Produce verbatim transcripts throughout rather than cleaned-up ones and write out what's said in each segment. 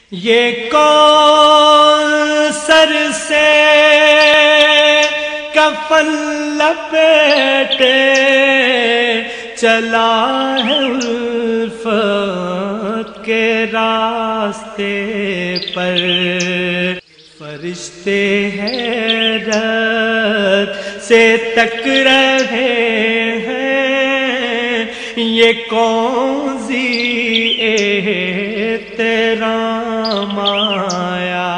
ये कौन सर से कफन लपेटे चला है उल्फत के रास्ते पर। फरिश्ते हैरत से तक रहे हैं, ये कौन सी एहतराम आया।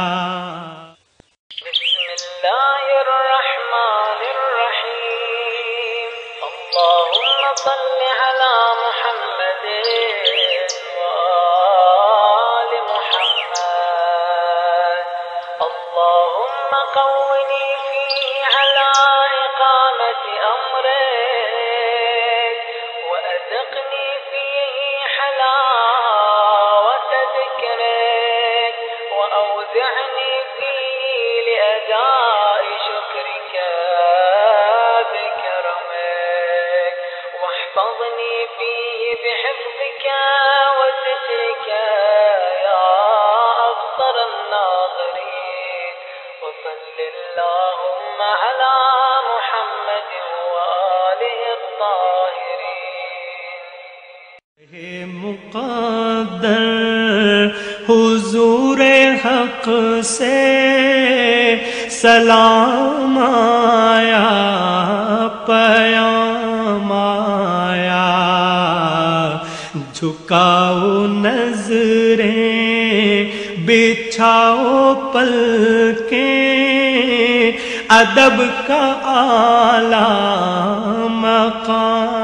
बिस्मिल्लाहिर्रहमानिर्रहीम। अल्लाहुम्मा सल्लि अला मुहम्मद व आलि मुहम्मद। अल्लाहुम्मा क़व्विनी फ़ीही अला इक़ामति अम्रिक व अज़िक़नी फ़ीही हलावत ज़िक्रिक व औज़िअनी फ़ीही लिअदाइ शुक्रिक बिकरमिक वहफ़ज़नी फ़ीही बिहिफ़्ज़िक व सित्रिक या अबसर अन्नाज़िरीन। व सल्लि अल्लाहुम्मा अला मुहम्मद व आलिहि अत्ताहिरीन। हे मुक़द्दर हुज़ूर हक़ से सलाम आया, पयाम आया। झुकाओ नज़रें, बिछाओ पलकें, अदब का आला मकाम